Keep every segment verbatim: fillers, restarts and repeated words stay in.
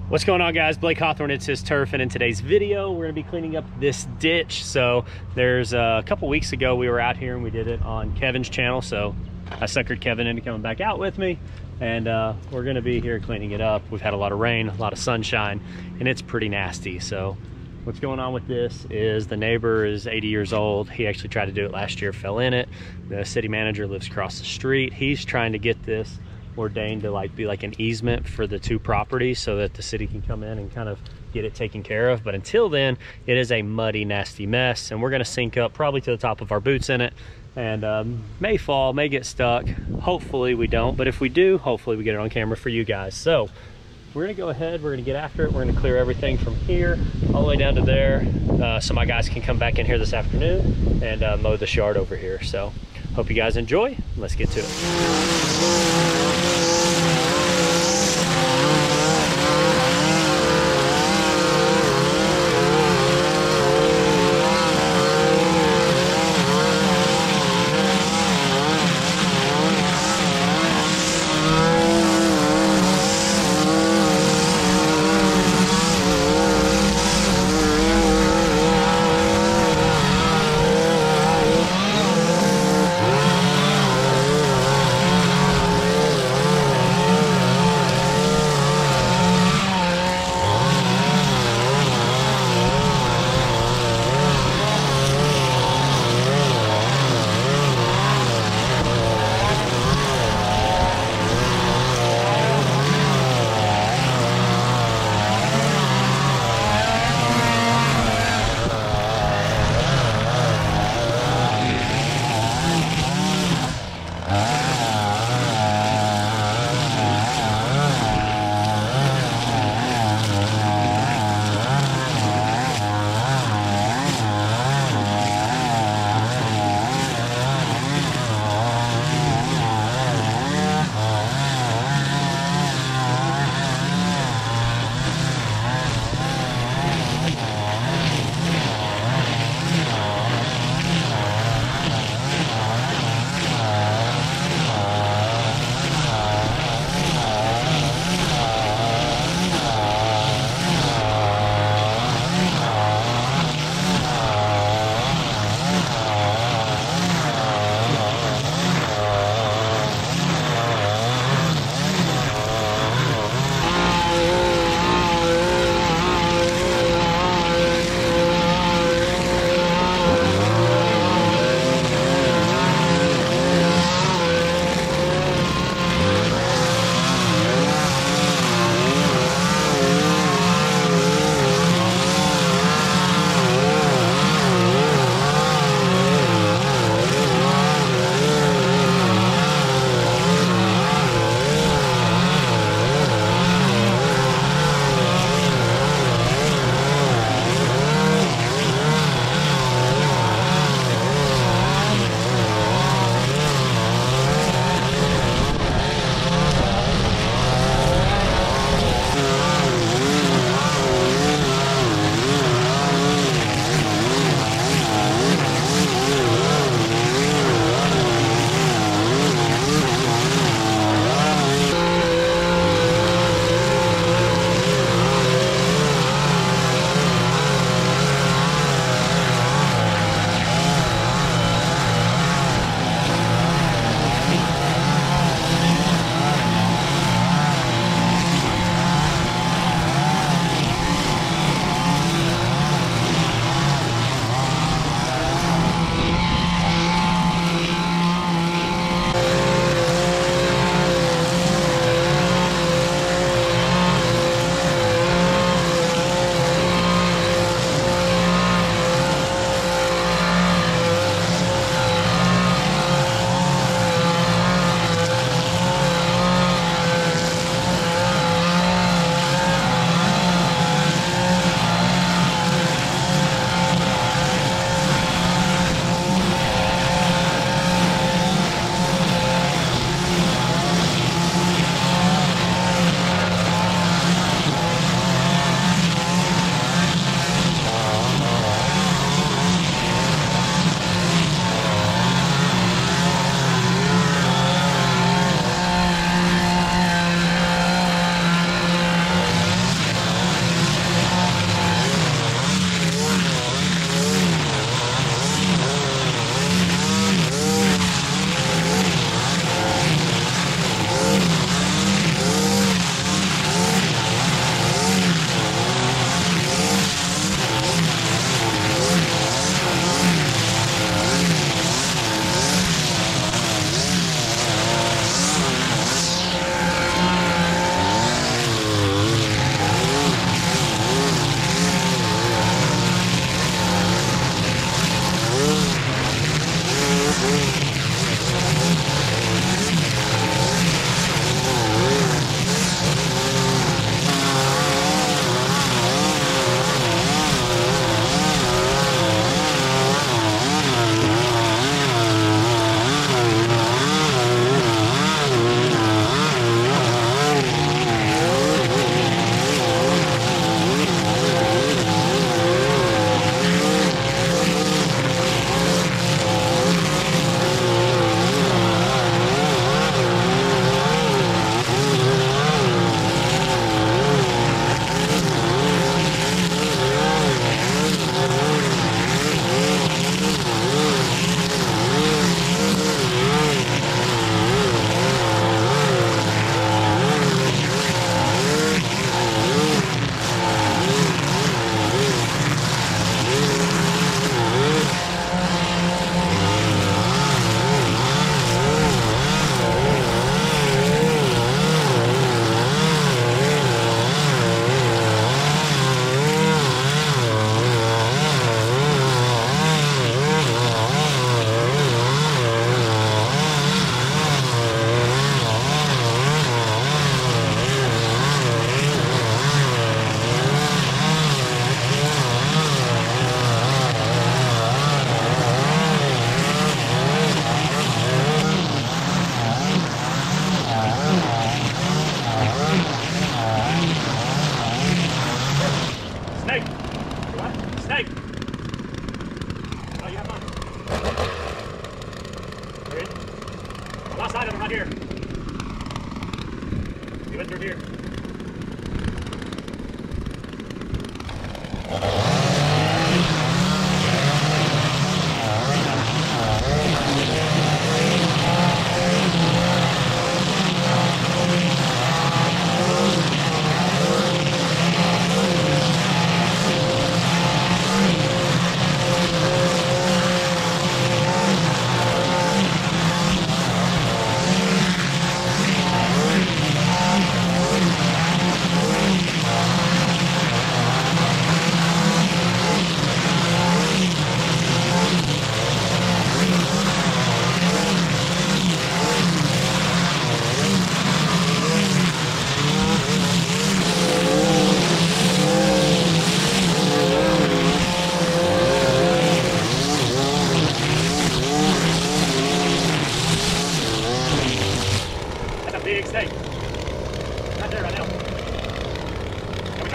What's going on, guys? Blake Hawthorn, Itshisturf, and in today's video we're going to be cleaning up this ditch. So there's uh, a couple weeks ago we were out here and we did it on Kevin's channel, so I suckered Kevin into coming back out with me, and uh, we're going to be here cleaning it up. We've had a lot of rain, a lot of sunshine, and it's pretty nasty. So what's going on with this is the neighbor is eighty years old. He actually tried to do it last year, fell in it. The city manager lives across the street. He's trying to get this ordained to like be like an easement for the two properties so that the city can come in and kind of get it taken care of. But until then, it is a muddy, nasty mess, and we're going to sink up probably to the top of our boots in it, and um, may fall, may get stuck. Hopefully we don't, but if we do, hopefully we get it on camera for you guys. So we're going to go ahead, we're going to get after it. We're going to clear everything from here all the way down to there, uh, so my guys can come back in here this afternoon and uh, mow this yard over here. So hope you guys enjoy. Let's get to it.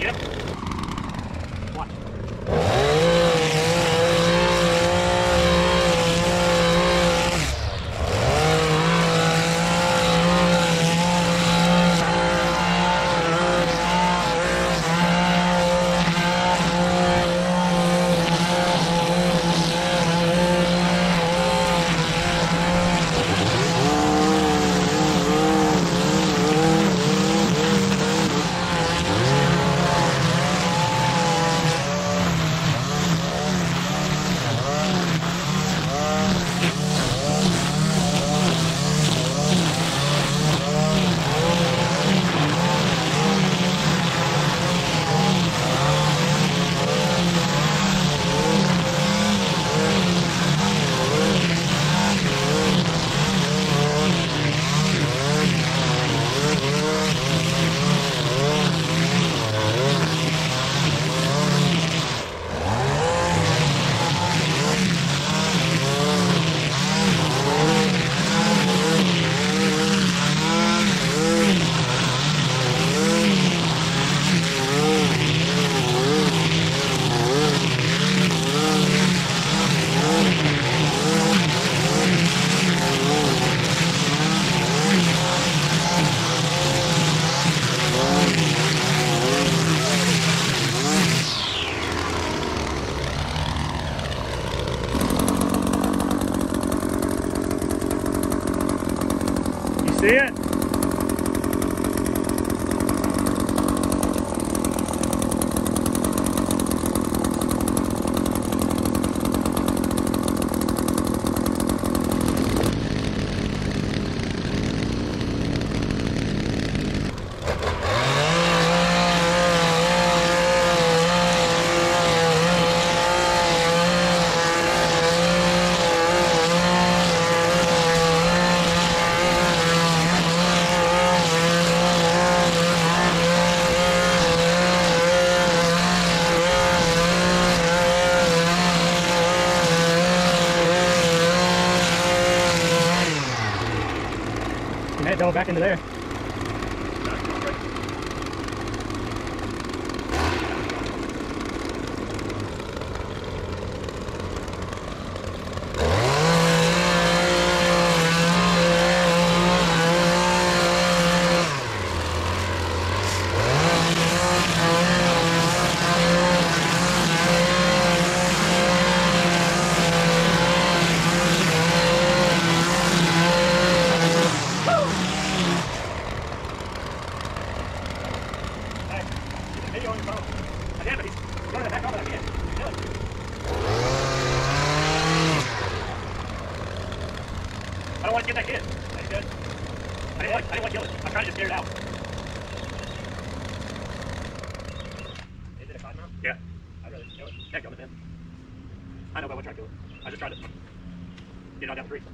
get him? Watch. See it? Head double back into there. I don't want to get that kid. That's good. I didn't want, I didn't want to kill it. I'm trying to just get it out. Is it a cottonmouth? Yeah. I'd rather kill it. Yeah, kill it then. I know, but I would try to kill it. I just tried to get it all down the tree.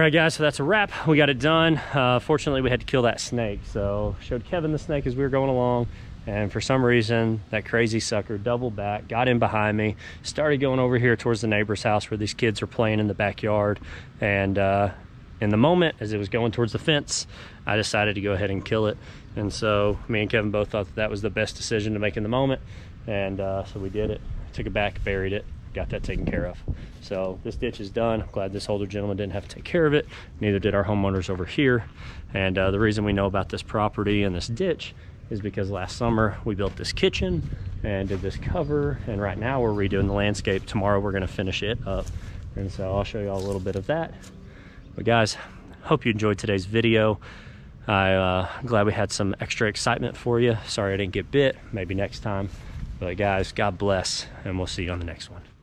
right, guys, so that's a wrap. We got it done. Uh, fortunately, we had to kill that snake. So showed Kevin the snake as we were going along. And for some reason, that crazy sucker doubled back, got in behind me, started going over here towards the neighbor's house where these kids are playing in the backyard. And uh, in the moment, as it was going towards the fence, I decided to go ahead and kill it. And so me and Kevin both thought that, that was the best decision to make in the moment. And uh, so we did it. Took it back, buried it, got that taken care of. So this ditch is done. I'm glad this older gentleman didn't have to take care of it. Neither did our homeowners over here. And uh, the reason we know about this property and this ditch is because last summer we built this kitchen and did this cover, and right now we're redoing the landscape. Tomorrow we're gonna finish it up. And so I'll show you all a little bit of that. But guys, hope you enjoyed today's video. I, uh, I'm glad we had some extra excitement for you. Sorry I didn't get bit, maybe next time. But guys, God bless, and we'll see you on the next one.